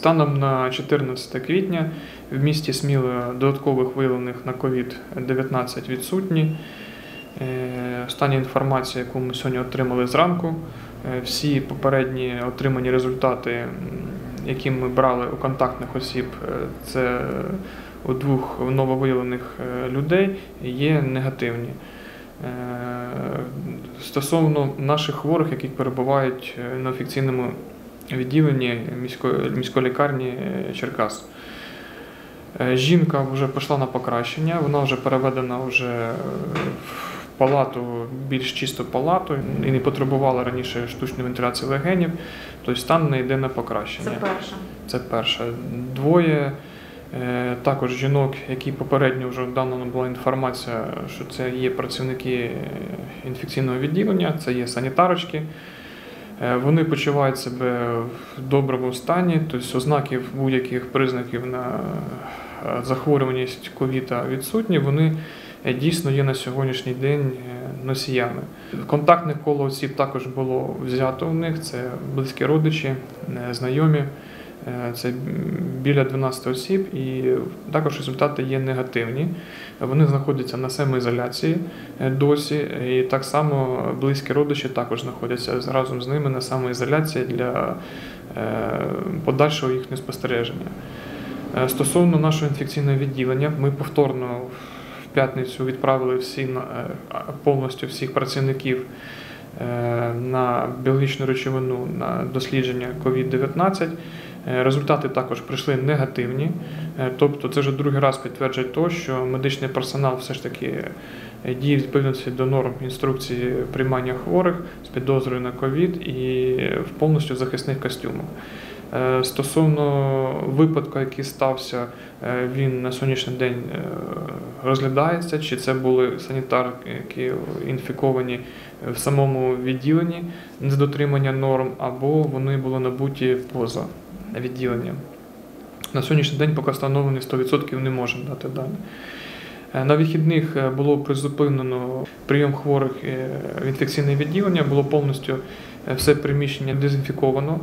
Станом на 14 квітня в місті Сміло додаткових виявлених на COVID-19 відсутні. Остання інформація, яку ми сьогодні отримали зранку, всі попередні отримані результати, які ми брали у контактних осіб, це у 2 нововиявлених людей, є негативні. Стосовно наших хворих, які перебувають на офіційному відділенні міської лікарні Черкас. Жінка вже пішла на покращення, вона вже переведена в палату, більш чисту палату і не потребувала раніше штучної вентиляції легенів, тобто стан не йде на покращення. Це перша? Це перша. 2 також жінок, які попередньо вже дана була інформація, що це є працівники інфекційного відділення, це є санітарочки. Вони почувають себе в доброму стані, тобто ознаків будь-яких признаків на захворюваність ковіда відсутні, вони дійсно є на сьогоднішній день носіями. Контактне коло осіб також було взято у них, це близькі родичі, знайомі, це біля 12 осіб, і також результати є негативні. Вони знаходяться на самоізоляції досі, і так само близькі родичі також знаходяться разом з ними на самоізоляції для подальшого їхнього спостереження. Стосовно нашого інфекційного відділення, ми повторно в п'ятницю відправили повністю всіх працівників на біологічну речовину на дослідження COVID-19. Результати також прийшли негативні, тобто це вже другий раз підтверджує те, що медичний персонал все ж таки діє в відповідності до норм інструкції приймання хворих з підозрою на ковід і в повністю захисних костюмах. Стосовно випадку, який стався, він на сьогоднішній день розглядається, чи це були санітарки інфіковані в самому відділенні з дотримання норм, або вони були набуті поза відділенням. На сьогоднішній день поки встановлені 100% не можемо дати дані. На вихідних було призупинено прийом хворих в інфекційне відділення, було повністю все приміщення дезінфіковано.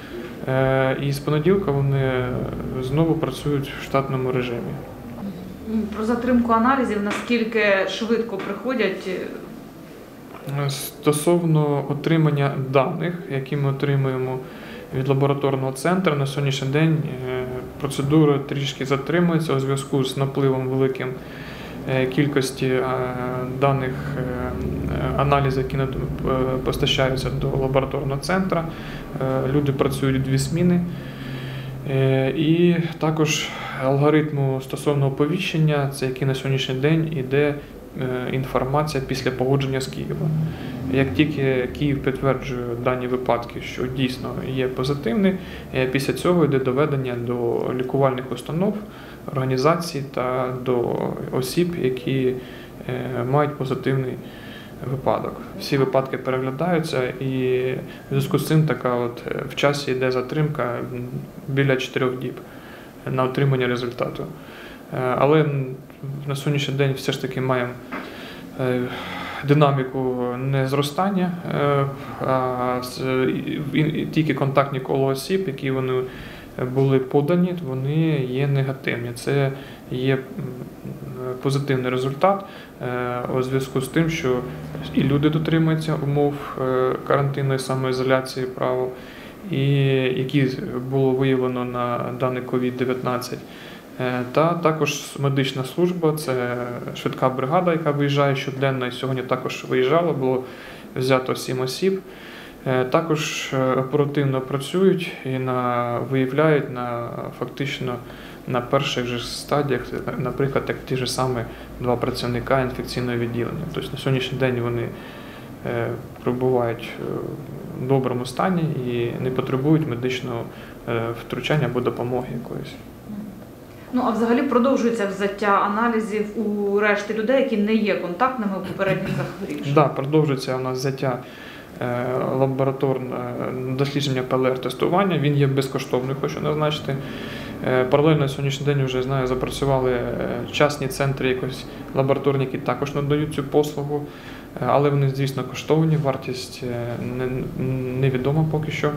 І з понеділка вони знову працюють в штатному режимі. Про затримку аналізів, наскільки швидко приходять? Стосовно отримання даних, які ми отримуємо від лабораторного центру, на сьогоднішній день процедура трішки затримується у зв'язку з напливом великим кількості даних аналізів, які постачаються до лабораторного центру. Люди працюють 2 зміни. І також алгоритму стосовно оповіщення, це який на сьогоднішній день йде інформація після погодження з Києва. Як тільки Київ підтверджує дані випадки, що дійсно є позитивний, після цього йде доведення до лікувальних установ, організацій та до осіб, які мають позитивний випадок. Всі випадки переглядаються, і в зв'язку з цим в часі йде затримка біля 4 діб на отримання результату. Але на сьогоднішній день все ж таки маємо динаміку не зростання, а тільки контактні коло осіб, які вони були подані, вони є негативні. Це є позитивний результат у зв'язку з тим, що і люди дотримуються умов карантинної самоізоляції правил, і які було виявлено на даний COVID-19. Та також медична служба, це швидка бригада, яка виїжджає щоденно, і сьогодні також виїжджала, було взято 7 осіб. Також оперативно працюють і виявляють фактично на перших же стадіях, наприклад, як ті ж самі 2 працівника інфекційного відділення. Тобто на сьогоднішній день вони перебувають в доброму стані і не потребують медичного втручання або допомоги якоїсь. А взагалі продовжується взяття аналізів у решти людей, які не є контактними попередніх захворівших? Так, продовжується у нас взяття лабораторне дослідження ПЛР-тестування. Він є безкоштовним, хочу назначити. Паралельно на сьогоднішній день вже запрацювали частні центри лабораторні, які також надають цю послугу, але вони, звісно, коштовні, вартість невідома поки що.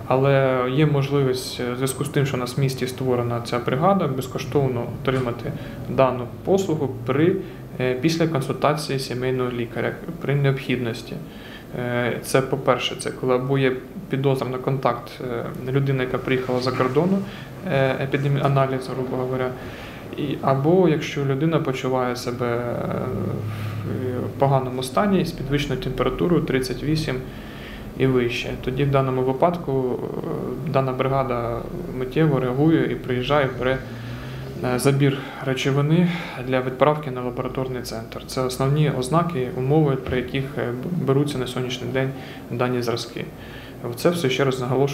Але є можливість в зв'язку з тим, що у нас в місті створена ця бригада, безкоштовно отримати дану послугу після консультації сімейного лікаря при необхідності. Це, по-перше, це коли або є підозра на контакт людини, яка приїхала за кордону, аналіз, грубо говоря, або якщо людина почуває себе в поганому стані з підвищеною температурою 38 і вище. Тоді в даному випадку дана бригада миттєво реагує і приїжджає, бере забір речовини для відправки на лабораторний центр. Це основні ознаки, умови, при яких беруться на сьогоднішній день дані зразки. Це все ще раз наголошую.